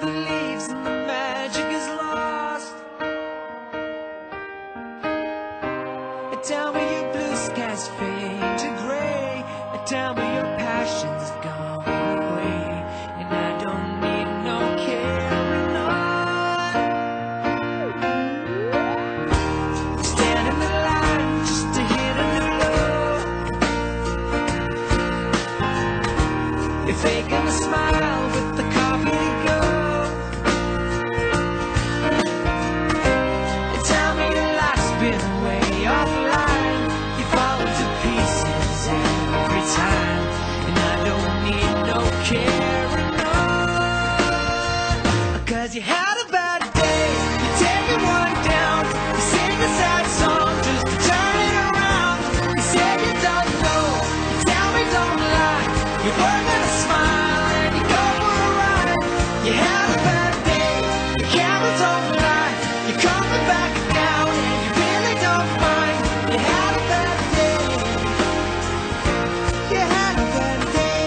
leaves and the magic is lost. Tell me your blue skies fade to gray. Tell me your passion's gone away, and I don't need no carrying on. Stand in the line just to hit a new low. You're faking a smile with the coffee to go. And tell me your life's been way offline. You fall into pieces every time, and I don't need no carrying on. Cause you had a bad day, you take it one down. You sing a sad song just to turn it around. You say you don't know, you tell me don't lie. You're working a smile and you go for a ride. You had a bad day, the camera don't lie. You're coming back down and you really don't mind. You had a bad day. You had a bad day.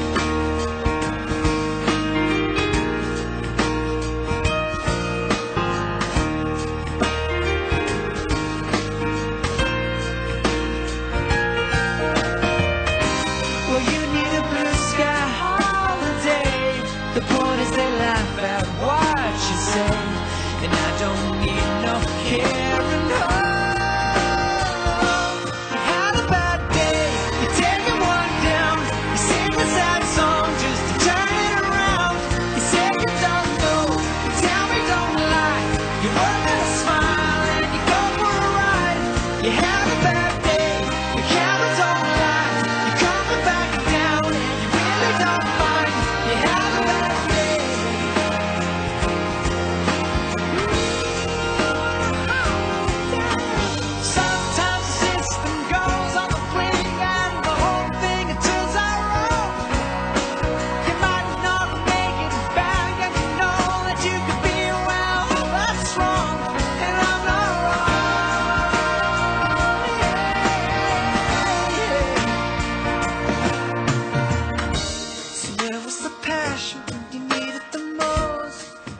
Well, you need a blue sky holiday. The point is they laugh at what you say, and I don't need no carrying on. You had a bad day, you take it one down. You sing a sad song just to turn it around. You say you don't know, you tell me don't lie. You're working a smile and you go for a ride. You had a bad day, the camera don't lie. You're coming back down and you really don't mind. You had a bad day. Sometimes the system goes on the blink and the whole thing it turns out wrong. You might not make it back and you know that you could be well. That's wrong and I'm not wrong. So where was the passion when you needed the most?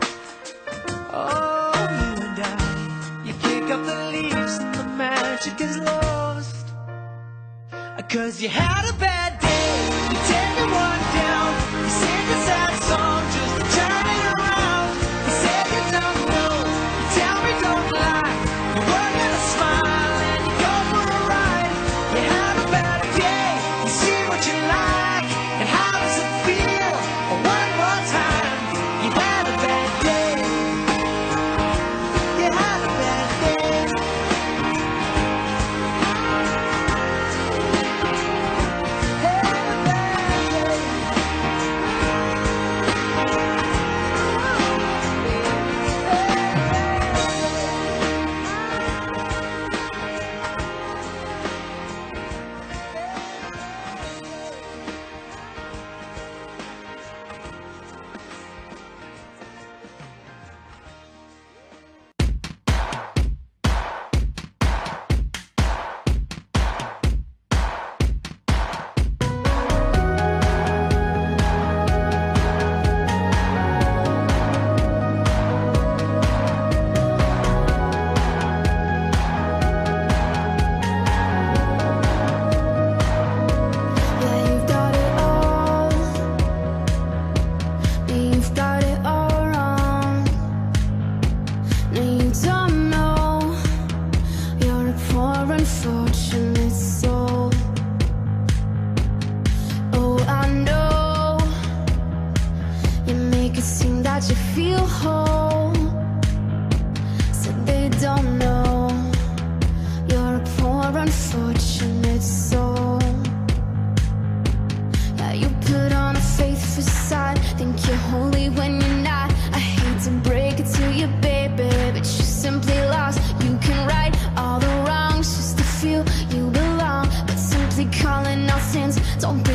Oh, you and I, you kick up the leaves and the magic is lost. Cause you had a bad day, you take it one down. You sing a sad song just to turn it around. You say you don't know, you tell me don't lie. You're working a smile and you go for a ride. You had a bad day, you see what you like, and how does it feel? One more time, you had a bad day. You had a bad day.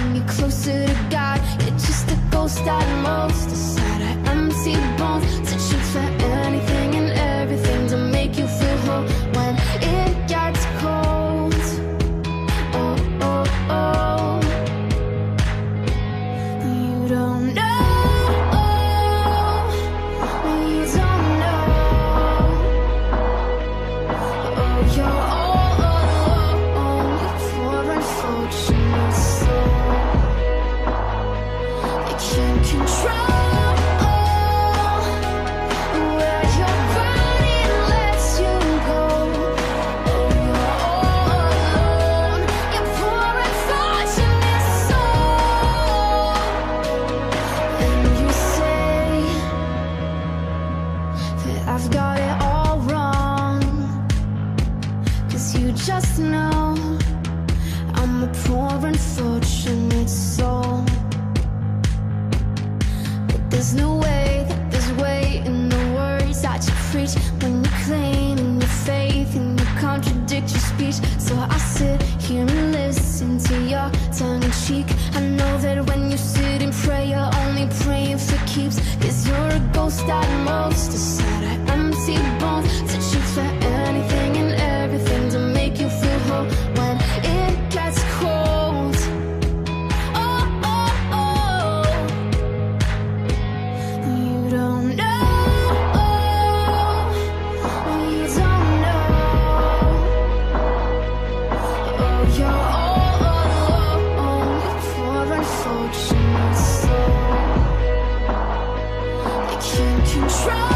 At most, a set of empty bones. Such a I've got it all wrong, 'cause you just know I'm a poor unfortunate soul. But there's no way that there's weight in the words that you preach, when you claim in your faith and you contradict your speech. So I sit here and listen to your tongue-in-cheek. I know that when you sit and pray, you're only praying for keeps, 'cause you're a ghost at most, a set of empty bones, searching for anything and everything to make you feel whole when it gets cold. Oh, oh, oh. You don't know, you don't know. Oh, you're all alone, poor unfortunate soul. I can't control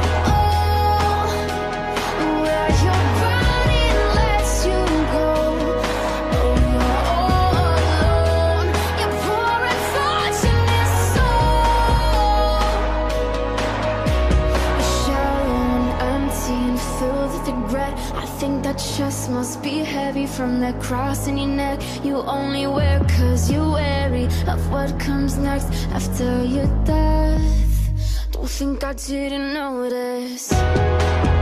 where your body lets you go. Oh, you're all alone, you poor unfortunate soul. Shallow and empty and filled with regret. I think that chest must be heavy from that cross in your neck. You only wear 'cause you're wary of what comes next after your death. Don't think I didn't notice.